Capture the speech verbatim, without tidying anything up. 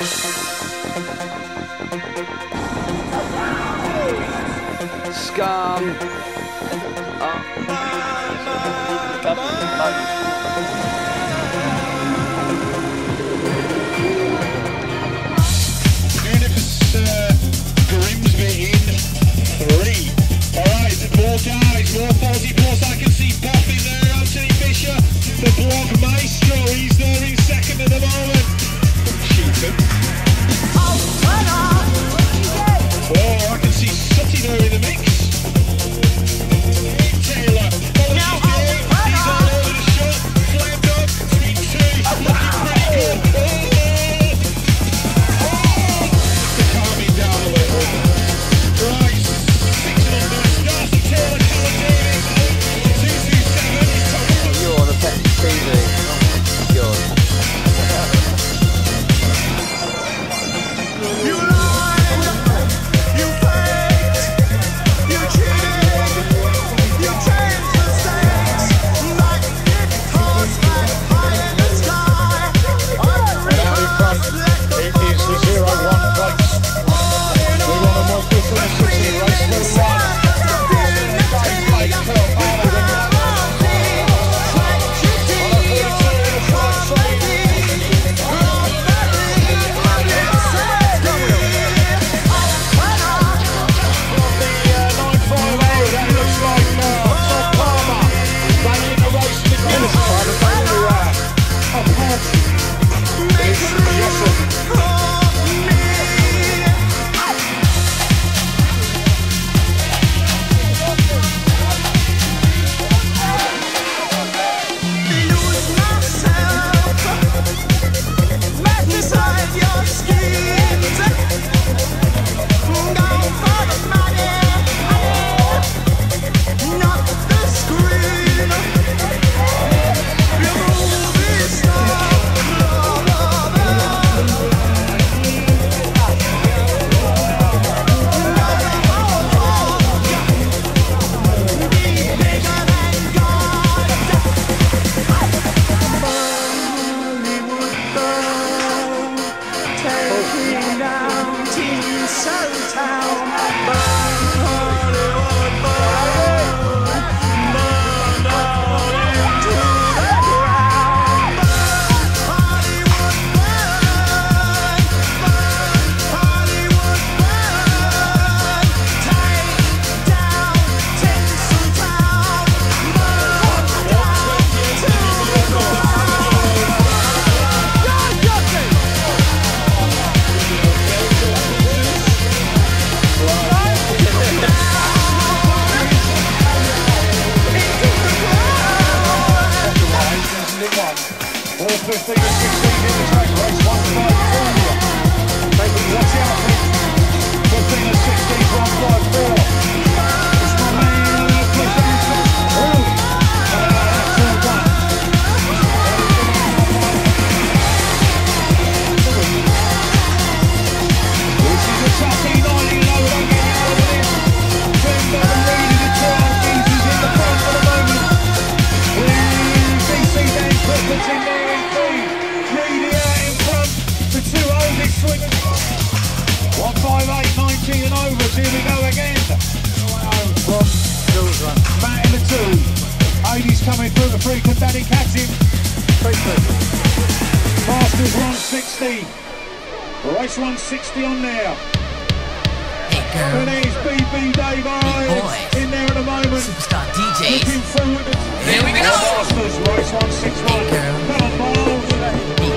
Scum. Oh. Universe uh, Grimsby in three. Alright, more guys, more forty plus. I can see Buffy there, Anthony Fisher, the blog maestro. He's there in second at the moment. Cheatham. Oh, I can see Sutty there in the mix. Taylor, now he's all over the shot. Flamed up, three two, looking pretty good. Oh, oh, just to calm him down a little. Right, six numbers, Darcy Taylor, Caladeras, two two seven. You're on a pet T V. Oh, God. You lied, you faked, you cheated, you changed mistakes, like it was like high in the sky. Now in front, it is the zero one place. We want a more different city race for one. Race one sixty on there. And there's B B Dave Eyes in there at the moment. Superstar D Js. Looking forward to Here we go. Masters, race one sixty-one. Come on, Miles.